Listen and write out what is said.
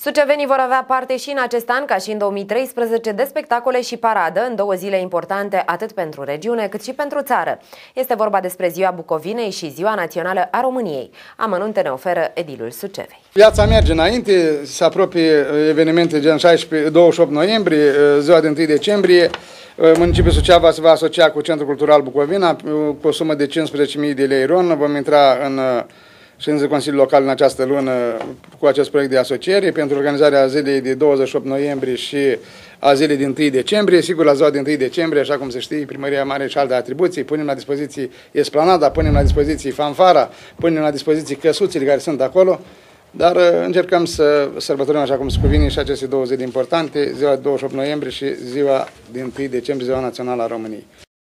Sucevenii vor avea parte și în acest an, ca și în 2013, de spectacole și paradă în două zile importante atât pentru regiune cât și pentru țară. Este vorba despre Ziua Bucovinei și Ziua Națională a României. Amănunte ne oferă edilul Sucevei. Viața merge înainte, se apropie evenimente gen 28 noiembrie, ziua de 1 decembrie. Municipiul Suceava se va asocia cu Centrul Cultural Bucovina cu o sumă de 15.000 de lei RON. Vom intra în ședința Consiliului Local în această lună cu acest proiect de asociere pentru organizarea zilei de 28 noiembrie și a zilei de 1 decembrie. Sigur, la ziua de 1 decembrie, așa cum se știe, Primăria Mare și alte atribuții, punem la dispoziție esplanada, punem la dispoziție fanfara, punem la dispoziție căsuțele care sunt acolo, dar încercăm să sărbătorim așa cum se cuvine și aceste două zile importante, ziua de 28 noiembrie și ziua de 1 decembrie, Ziua Națională a României.